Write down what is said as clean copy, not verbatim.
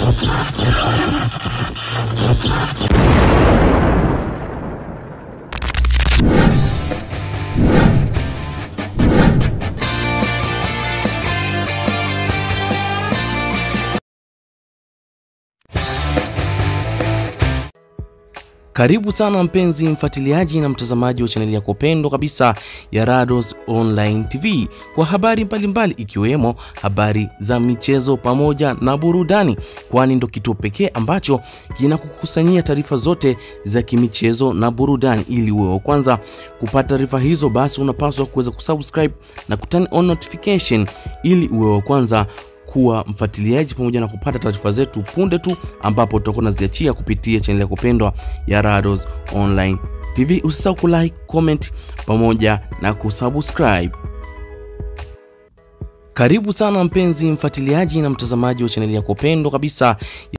Karibu sana mpenzi mfuatiliaji na mtazamaji wa chaneli yako pendwa kabisa ya Rados Online TV kwa habari mbalimbali ikiwemo habari za michezo pamoja na burudani, kwani ndo kituo pekee ambacho kinakukusanyia taarifa zote za kimichezo na burudani. Ili uwe wa kwanza kupata taarifa hizo, basi unapaswa kuweza kusubscribe na kuturn on notification ili uwe wa kwanza kuwa mfuatiliaji pamoja na kupata taarifa zetu punde tu ambapo tutakuwa tunaziachia kupitia channel yako pendwa ya Rados Online TV. Usisahau kulike, comment pamoja na kusubscribe. Karibu sana mpenzi mfuatiliaji na mtazamaji wa channel yako pendwa kabisa